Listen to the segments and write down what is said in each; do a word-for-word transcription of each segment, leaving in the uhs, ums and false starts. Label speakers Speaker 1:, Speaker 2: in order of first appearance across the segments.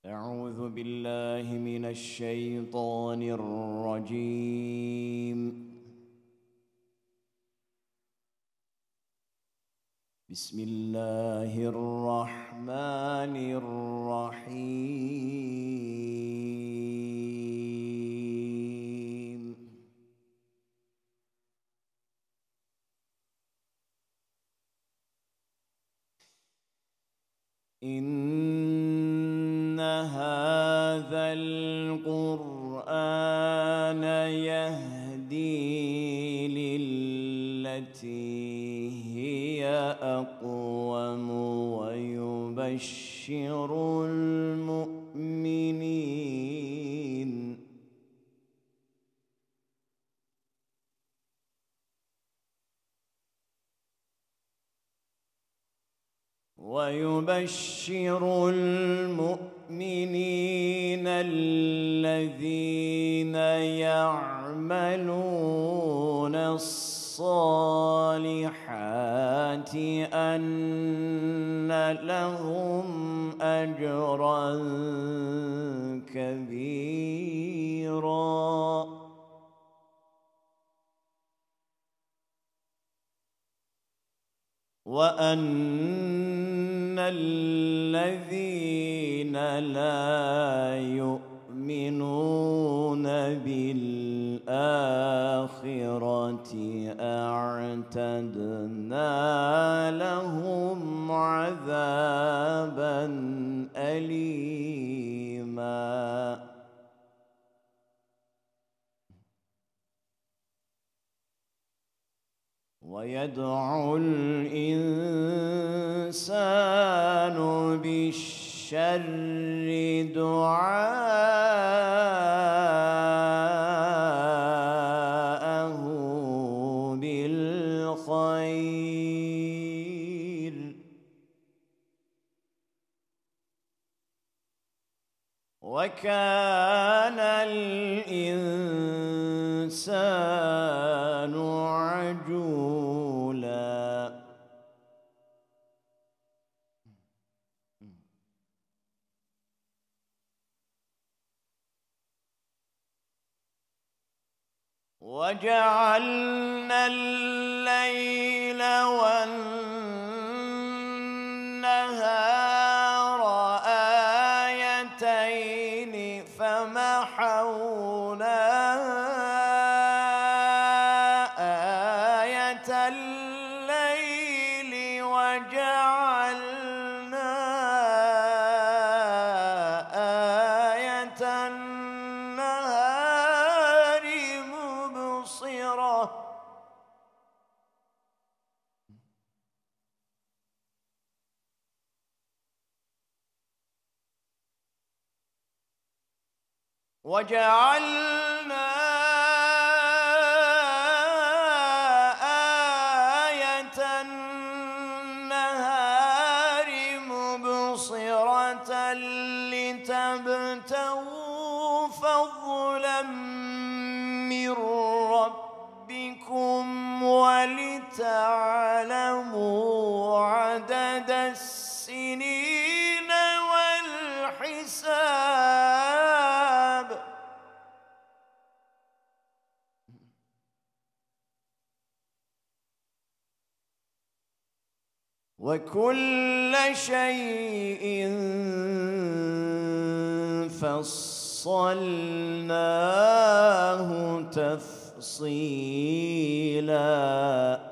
Speaker 1: أعوذ بالله من الشيطان الرجيم. بسم الله الرحمن الرحيم. إن هذا القرآن يهدي للتي هي أقوم ويبشر المؤمنين ويبشر المؤمنين الذين يعملون الصالحات أن لهم أجرا كبيرا وأن الذين لا يؤمنون بالآخرة أعتدنا لهم عذابا أليما. ويدعو الإنسان بالشر دعاءه بالخير وكان الإنسان عجولا. وجعلنا الليل والنهار آيتين فمحونا آية الليل وجعلنا آية النهار مبصرة وجعلنا آية النهار مبصرة لتبتغوا فضلا من ربكم ولتعلموا عدد السنين والحساب وكل شيء فصلناه تفصيلا.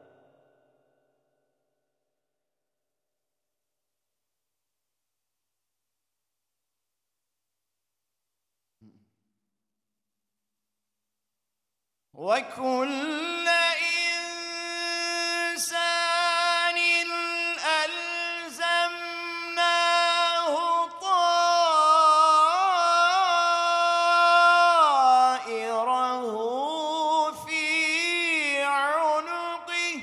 Speaker 1: وكل إنسان ألزمناه طائره في عنقه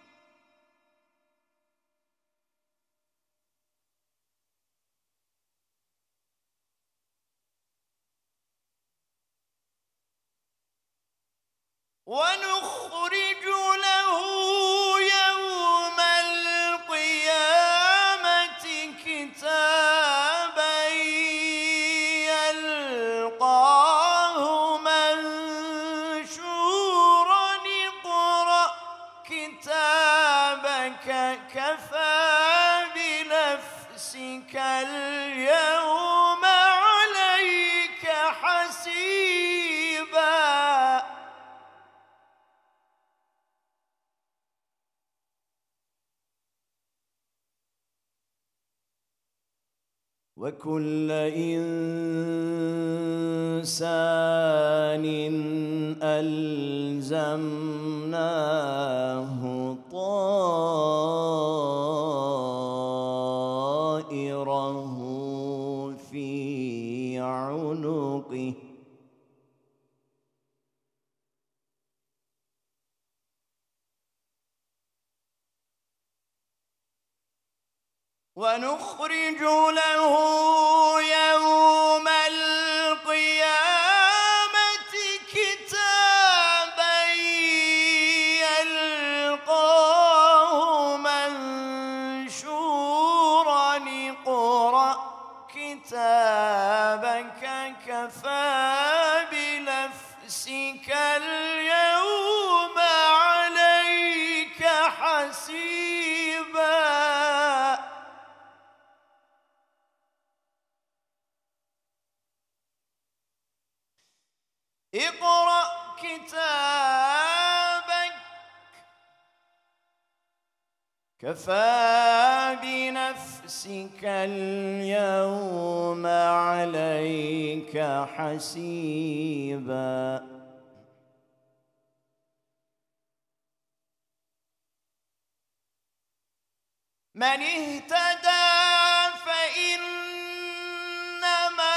Speaker 1: ونخرج له يوم القيامة كتابا وكل إنسان ألزمناه طائره في عنقه ونخرج له يوم القيامة كتابا يلقاه منشورا اقرأ كتابك كفى بنفسك اليوم عليك حسيبا اقرأ كتابك كفى بنفسك اليوم عليك حسيبا من اهتدى فإنما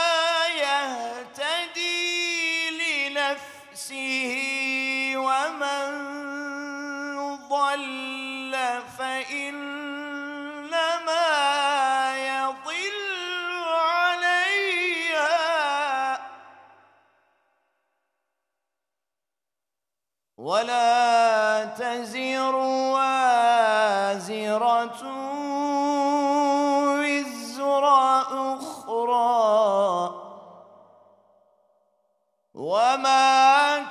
Speaker 1: يهتدي لنفسه ومن ضل فإنما يضل عليها ولا تزر وازرة وزر أخرى وما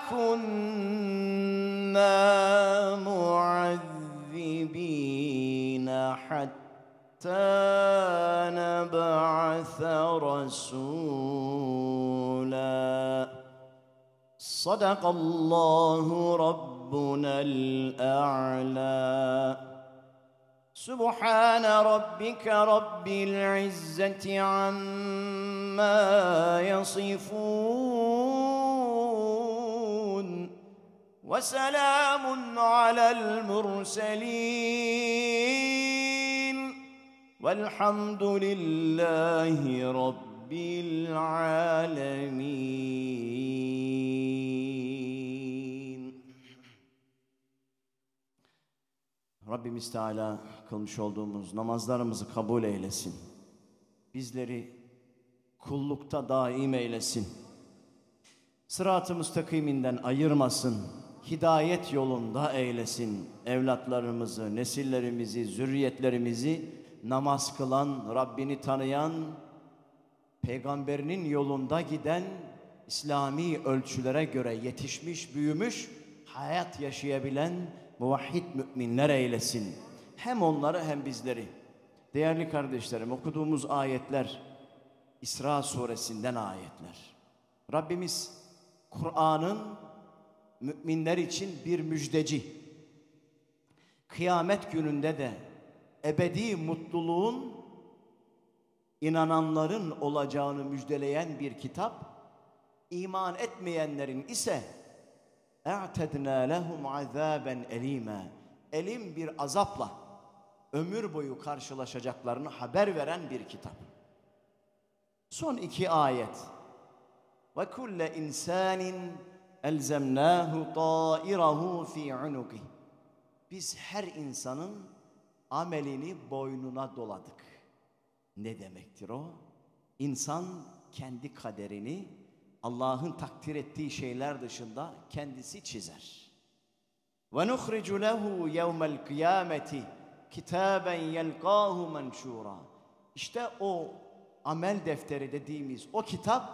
Speaker 1: كنا معذبين حتى نبعث رسولا صدق الله ربنا الأعلى سبحان ربك رب العزة عما يصفون وسلام على المرسلين والحمد لله رب العالمين. Rabbimiz Teala kılmış olduğumuz namazlarımızı kabul eylesin. Bizleri kullukta daim eylesin. Sırat-ı müstakiminden ayırmasın. Hidayet yolunda eylesin. Evlatlarımızı, nesillerimizi, zürriyetlerimizi namaz kılan, Rabbini tanıyan, peygamberinin yolunda giden, İslami ölçülere göre yetişmiş, büyümüş, hayat yaşayabilen muvahhid müminler eylesin. Hem onları hem bizleri. Değerli kardeşlerim, okuduğumuz ayetler İsra suresinden ayetler. Rabbimiz Kur'an'ın müminler için bir müjdeci. Kıyamet gününde de ebedi mutluluğun inananların olacağını müjdeleyen bir kitap. İman etmeyenlerin ise اَعْتَدْنَا لَهُمْ عَذَابًا اَل۪يمًا elim bir azapla ömür boyu karşılaşacaklarını haber veren bir kitap. Son iki ayet. وَكُلَّ اِنْسَانٍ اَلْزَمْنَاهُ طَائِرَهُ ف۪ي عُنُقِهِ Biz her insanın amelini boynuna doladık. Ne demektir o? İnsan kendi kaderini Allah'ın takdir ettiği şeyler dışında kendisi çizer. وَنُخْرِجُ لَهُ يَوْمَ الْقِيَامَةِ كِتَابًا يَلْقَاهُ مَنْشُورًا İşte o amel defteri dediğimiz o kitap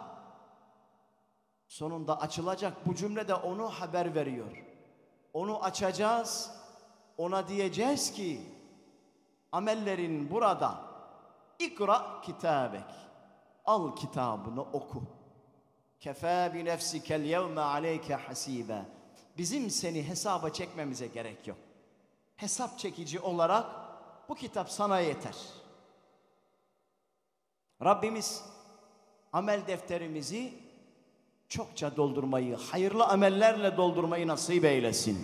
Speaker 1: sonunda açılacak. Bu cümlede onu haber veriyor. Onu açacağız, ona diyeceğiz ki amellerin burada. İkra kitabek. Al kitabını oku. Kefâ bi nefsikel yevme aleyke hasîbe. Bizim seni hesaba çekmemize gerek yok. Hesap çekici olarak bu kitap sana yeter. Rabbimiz amel defterimizi çokça doldurmayı, hayırlı amellerle doldurmayı nasip eylesin.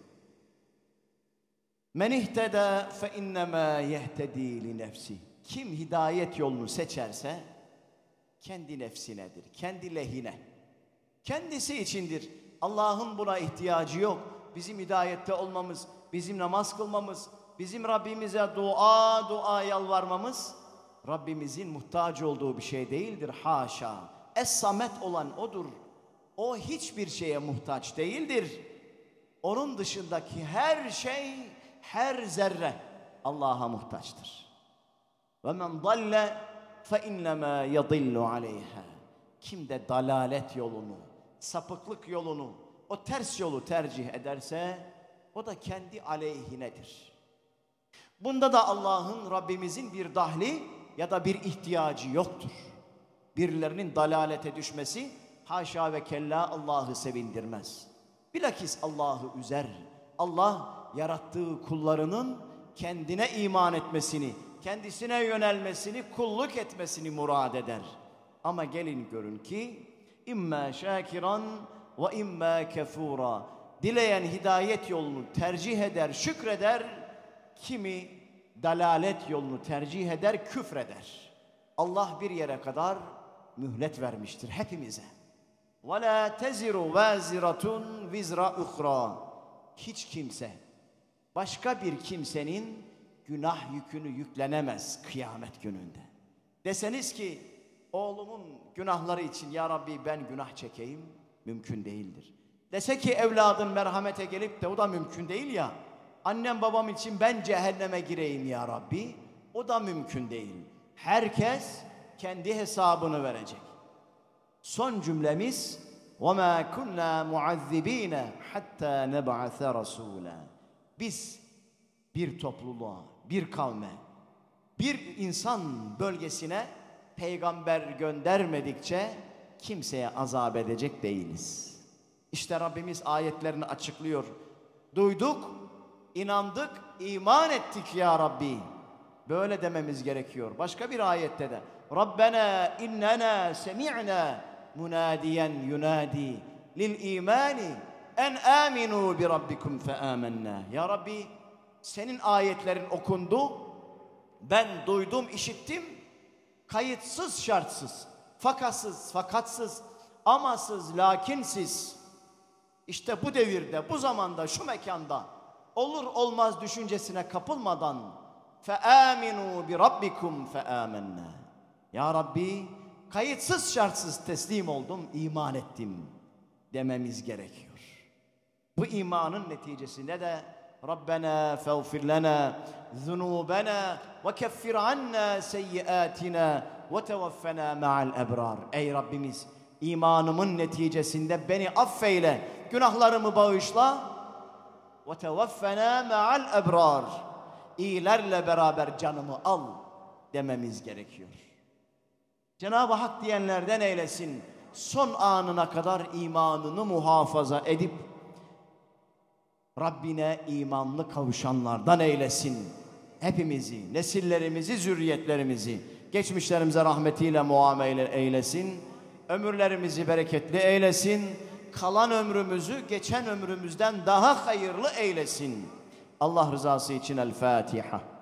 Speaker 1: Men ihteda fe innema yehtedi li nefsi. Kim hidayet yolunu seçerse kendi nefsinedir, kendi lehine. Kendisi içindir. Allah'ın buna ihtiyacı yok. Bizim hidayette olmamız, bizim namaz kılmamız, bizim Rabbimize dua dua yalvarmamız Rabbimizin muhtaç olduğu bir şey değildir. Haşa. Es-Samet olan O'dur. O hiçbir şeye muhtaç değildir. Onun dışındaki her şey, her zerre Allah'a muhtaçtır. Ve men dalle fe innema yadillu aleyha. Kim de dalalet yolunu, sapıklık yolunu, o ters yolu tercih ederse o da kendi aleyhinedir. Bunda da Allah'ın, Rabbimizin bir dahli ya da bir ihtiyacı yoktur. Birilerinin dalalete düşmesi haşa ve kella Allah'ı sevindirmez. Bilakis Allah'ı üzer. Allah yarattığı kullarının kendine iman etmesini, kendisine yönelmesini, kulluk etmesini murad eder. Ama gelin görün ki imma şakiran ve imma kefura. Dileyen hidayet yolunu tercih eder, şükreder. Kimi dalalet yolunu tercih eder, küfreder. Allah bir yere kadar mühlet vermiştir hepimize. وَلَا تَزِرُ وَازِرَةٌ وِزْرَ اُخْرَى. Hiç kimse başka bir kimsenin günah yükünü yüklenemez kıyamet gününde. Deseniz ki oğlumun günahları için ya Rabbi ben günah çekeyim, mümkün değildir. Dese ki evladım merhamete gelip de o da mümkün değil ya. Annem babam için ben cehenneme gireyim ya Rabbi, o da mümkün değil. Herkes kendi hesabını verecek. Son cümlemiz وَمَا كُنَّا مُعَذِّب۪ينَ حَتَّى نَبْعَثَ رَسُولًا. Biz bir topluluğa, bir kavme, bir insan bölgesine peygamber göndermedikçe kimseye azap edecek değiliz. İşte Rabbimiz ayetlerini açıklıyor. Duyduk, inandık, iman ettik ya Rabbi. Böyle dememiz gerekiyor. Başka bir ayette de Rabbena innena semi'na munadiyen yunadi lil imani en aminu bi rabbikum fe amennâ. Ya Rabbi senin ayetlerin okundu. Ben duydum, işittim. Kayıtsız, şartsız, fakatsız, fakatsız, amasız, lakinsiz. İşte bu devirde, bu zamanda, şu mekanda olur olmaz düşüncesine kapılmadan فَآمِنُوا بِرَبِّكُمْ فَآمَنَّا. Ya Rabbi kayıtsız şartsız teslim oldum, iman ettim dememiz gerekiyor. Bu imanın neticesinde de Rabbena feğfir lana zunubena ve keffir anna seyyiatina ve tevaffena ma'al ebrar. Ey Rabbimiz imanımın neticesinde beni affeyle, günahlarımı bağışla ve tevaffena ma'al ebrar. İyilerle beraber canımı al dememiz gerekiyor. Cenab-ı Hak diyenlerden eylesin. Son anına kadar imanını muhafaza edip Rabbine imanlı kavuşanlardan eylesin. Hepimizi, nesillerimizi, zürriyetlerimizi geçmişlerimize rahmetiyle muamele eylesin. Ömürlerimizi bereketli eylesin. Kalan ömrümüzü geçen ömrümüzden daha hayırlı eylesin. Allah rızası için El Fatiha.